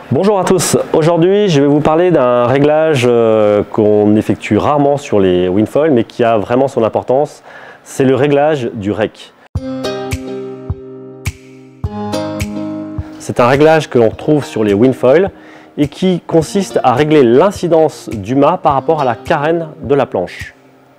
Bonjour à tous, aujourd'hui je vais vous parler d'un réglage qu'on effectue rarement sur les Winfoil mais qui a vraiment son importance, c'est le réglage du rec. C'est un réglage que l'on retrouve sur les Winfoil et qui consiste à régler l'incidence du mât par rapport à la carène de la planche.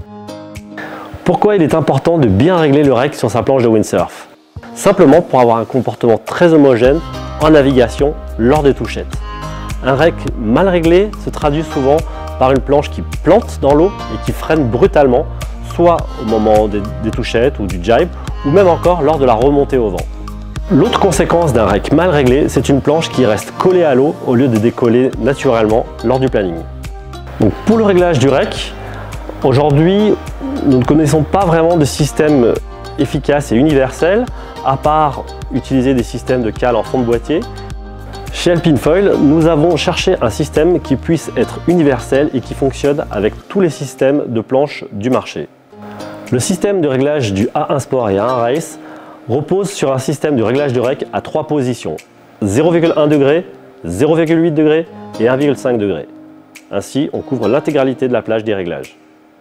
Pourquoi il est important de bien régler le rec sur sa planche de windsurf? Simplement pour avoir un comportement très homogène en navigation lors des touchettes. Un rec mal réglé se traduit souvent par une planche qui plante dans l'eau et qui freine brutalement, soit au moment des touchettes ou du jibe, ou même encore lors de la remontée au vent. L'autre conséquence d'un rec mal réglé, c'est une planche qui reste collée à l'eau au lieu de décoller naturellement lors du planning. Donc pour le réglage du rec, aujourd'hui, nous ne connaissons pas vraiment de système efficace et universel, à part utiliser des systèmes de cale en fond de boîtier. Chez Alpine Foil, nous avons cherché un système qui puisse être universel et qui fonctionne avec tous les systèmes de planches du marché. Le système de réglage du A1 Sport et A1 Race repose sur un système de réglage de rec à 3 positions, 0,1 degré, 0,8 degré et 1,5 degré. Ainsi, on couvre l'intégralité de la plage des réglages.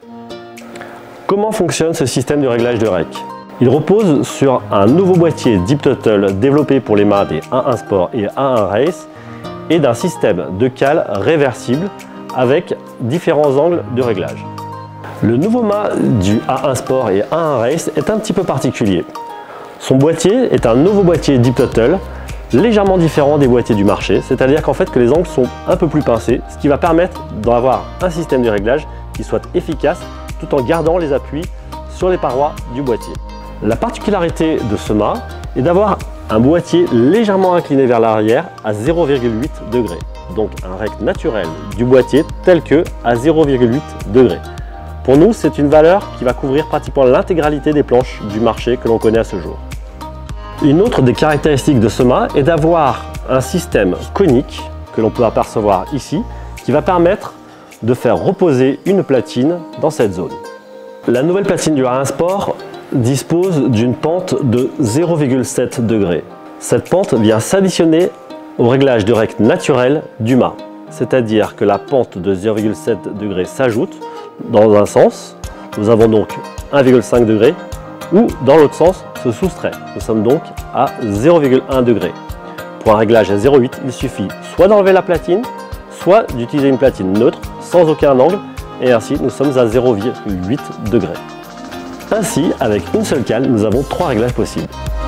Comment fonctionne ce système de réglage de rec? Il repose sur un nouveau boîtier Deep Tuttle développé pour les mâts des A1 Sport et A1 Race et d'un système de cale réversible avec différents angles de réglage. Le nouveau mât du A1 Sport et A1 Race est un petit peu particulier. Son boîtier est un nouveau boîtier Deep Tuttle légèrement différent des boîtiers du marché, c'est-à-dire qu'en fait que les angles sont un peu plus pincés, ce qui va permettre d'avoir un système de réglage qui soit efficace tout en gardant les appuis sur les parois du boîtier. La particularité de ce mât est d'avoir un boîtier légèrement incliné vers l'arrière à 0,8 degrés. Donc un rec naturel du boîtier tel que à 0,8 degrés. Pour nous, c'est une valeur qui va couvrir pratiquement l'intégralité des planches du marché que l'on connaît à ce jour. Une autre des caractéristiques de ce mât est d'avoir un système conique que l'on peut apercevoir ici qui va permettre de faire reposer une platine dans cette zone. La nouvelle platine du A1 Sport dispose d'une pente de 0,7 degrés. Cette pente vient s'additionner au réglage de rec naturel du mât. C'est-à-dire que la pente de 0,7 degrés s'ajoute dans un sens, nous avons donc 1,5 degré, ou dans l'autre sens se soustrait. Nous sommes donc à 0,1 degré. Pour un réglage à 0,8, il suffit soit d'enlever la platine, soit d'utiliser une platine neutre sans aucun angle, et ainsi nous sommes à 0,8 degrés. Ainsi, avec une seule cale, nous avons 3 réglages possibles.